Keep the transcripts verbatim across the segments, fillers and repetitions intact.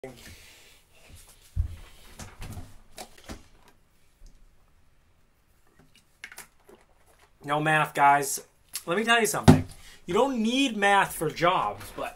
No math, guys. Let me tell you something. You don't need math for jobs, but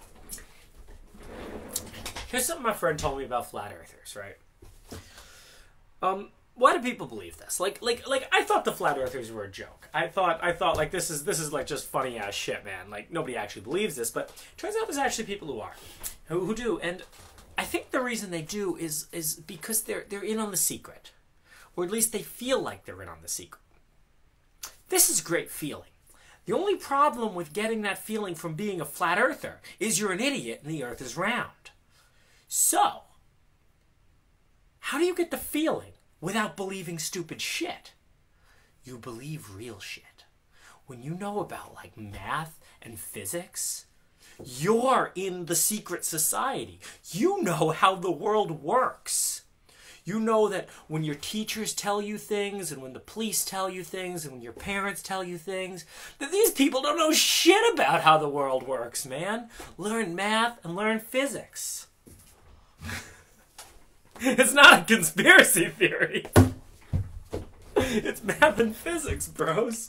here's something my friend told me about flat earthers, right? Um, why do people believe this? Like, like, like, I thought the flat earthers were a joke. I thought, I thought, like, this is, this is like just funny ass shit, man. Like, nobody actually believes this, but it turns out there's actually people who are, who, who do, and I think the reason they do is, is because they're, they're in on the secret, or at least they feel like they're in on the secret. This is a great feeling. The only problem with getting that feeling from being a flat earther is you're an idiot and the earth is round. So, how do you get the feeling without believing stupid shit? You believe real shit. When you know about like math and physics, you're in the secret society. You know how the world works. You know that when your teachers tell you things, and when the police tell you things, and when your parents tell you things, that these people don't know shit about how the world works, man. Learn math and learn physics. It's not a conspiracy theory. It's math and physics, bros.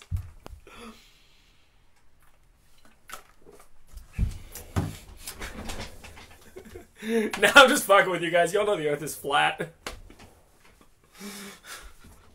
Now I'm just fucking with you guys. Y'all know the earth is flat.